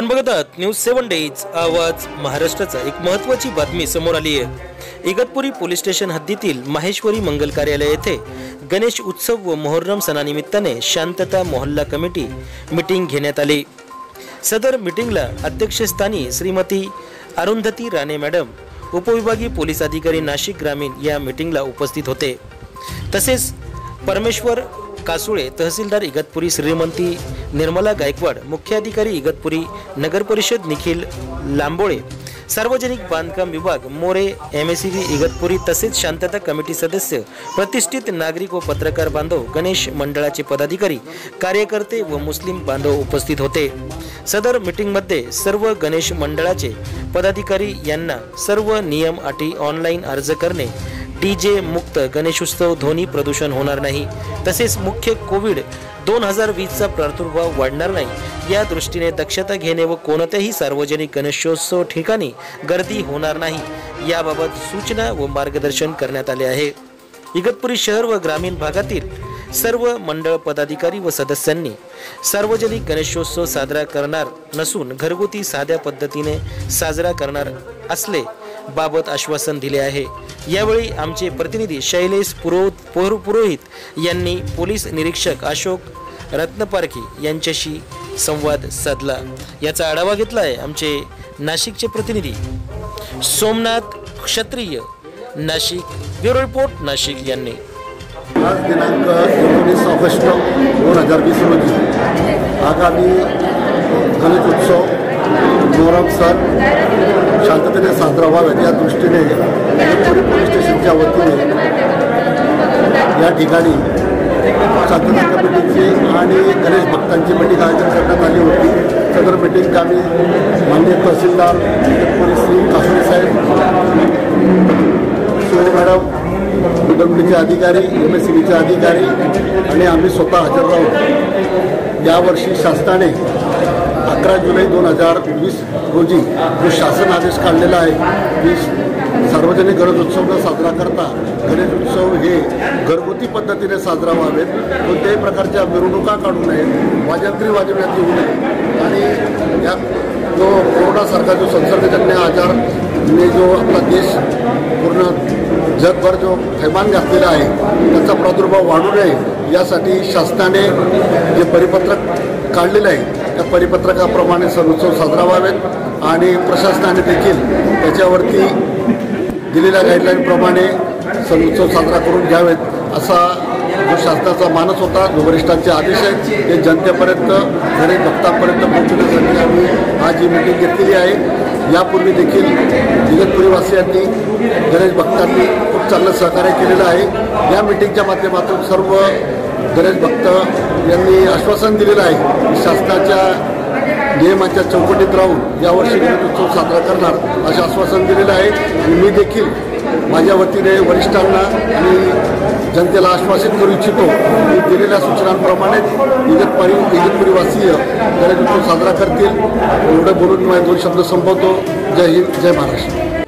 आपण बघत आहात न्यूज 7 डेज आवाज महाराष्ट्राचा। एक महत्त्वाची बातमी समोर आली आहे। इगतपुरी पोलीस स्टेशन हद्दीतील माहेश्वरी मंगल कार्यालय येथे गणेश उत्सव व मोहर्रम सणानिमित्ताने शांतता मोहल्ला कमिटी मीटिंग घेण्यात आली। सदर मीटिंगला अध्यक्षस्थानी श्रीमती अरुंधती राणे मॅडम, उपविभागीय पोलीस अधिकारी नाशिक ग्रामीण या मीटिंगला उपस्थित होते। तसेच परमेश्वर कासुळे, तहसीलदार इगतपुरी श्रीमती निर्मला गायकवाड, मुख्य अधिकारी इगतपुरी नगर परिषद निखिल लांबोळे, सार्वजनिक बांधकाम विभाग मोरे MSCB इगतपुरी, तसेच शांतता कमिटी सदस्य, प्रतिष्ठित नागरिक व पत्रकार बांधव, गणेश मंडळाचे पदाधिकारी, कार्यकर्ते व मुस्लिम बांधव उपस्थित होते। सदर मीटिंग मध्ये सर्व गणेश मंडळाचे पदाधिकारी यांना सर्व नियम अटी ऑनलाईन अर्ज करणे, DJ मुक्त गणेशोत्सव, ध्वनी प्रदूषण होणार नाही, तसेच मुख्य कोविड 2020 चा प्रादुर्भाव वाढणार नाही या दृष्टीने दक्षता घेणे व कोणत्याही सार्वजनिक गणेशोत्सव ठिकाणी गर्दी होणार नाही याबाबत सूचना व मार्गदर्शन करण्यात आले आहे। इगतपुरी शहर व ग्रामीण भागातील सर्व मंडळ पदाधिकारी व सदस्यांनी सार्वजनिक गणेशोत्सव साजरा करणार नसून घरगुती साध्या पद्धतीने साजरा करणार असले बाबत आश्वासन दिले आहे। यावेळी आमचे प्रतिनिधी शैलेश पुरोहित यांनी पोलीस निरीक्षक अशोक रत्नपारखी यांच्याशी संवाद साधला। याचा आढावा घेतला आहे आमचे नाशिकचे प्रतिनिधी सोमनाथ क्षत्रिय, नाशिक। ब्युरो रिपोर्ट नाशिक यांनी। आज दिनांक 19 ऑगस्ट 2020 रोजी आगामी गणेशोत्सव मोहरम सण शांततेने साजरा व्हावा या दृष्टीने इगतपुरी पोलीस स्टेशनच्या वतीने या ठिकाणी शांतता कमिटीची आणि गणेश भक्तांची मीटिंग आयोजन करण्यात आली होती। सदर मीटिंग आम्ही माननीय तहसीलदार इगतपुरी श्री कासुळे साहेब, सोय मॅडम, उद्योगपतीचे अधिकारी, MSCBचे अधिकारी आणि आम्ही स्वतः हजर राहून यावर्षी शासनाने 11 जुलै 2020 रोजी जो शासन आदेश काढलेला आहे की सार्वजनिक गणेशोत्सव न साजरा करता गणेशोत्सव हे घरगुती पद्धतीने साजरा व्हावेत, कोणत्याही प्रकारच्या मिरवणुका काढू नयेत, वाजंत्री वाजवण्यात येऊ नये आणि या जो कोरोनासारखा जो संसर्गजन्य आजारने जो आपला देश पूर्ण जगभर जो थैमान घातलेला आहे त्याचा प्रादुर्भाव वाढू नये यासाठी शासनाने जे परिपत्रक काढलेलं आहे त्या परिपत्रकाप्रमाणे सण उत्सव साजरा व्हावेत आणि प्रशासनाने देखील त्याच्यावरती दिलेल्या गाईडलाईनप्रमाणे सण उत्सव साजरा करून घ्यावेत असा जो शासनाचा मानस होता, जो वरिष्ठांचे आदेश आहेत ते जनतेपर्यंत, गणेश भक्तांपर्यंत पोहोचवण्यासाठी आम्ही आज ही मीटिंग घेतलेली आहे। यापूर्वी देखील इगतपुरीवासियांनी, गणेश भक्तांनी खूप चांगलं सहकार्य केलेलं आहे। या मीटिंगच्या माध्यमातून सर्व गणेश भक्त यांनी आश्वासन दिलेलं आहे की शासनाच्या नियमाच्या चौकटीत राहून यावर्षी गणेशोत्सव साजरा करणार असे आश्वासन दिलेलं आहे। मी देखील माझ्या वतीने वरिष्ठांना आणि जनतेला आश्वासित करू इच्छितो की दिलेल्या सूचनांप्रमाणे इगतपुरीवासीय गणेशोत्सव साजरा करतील। एवढं बोलून मी 2 शब्द संपवतो। जय हिंद, जय महाराष्ट्र।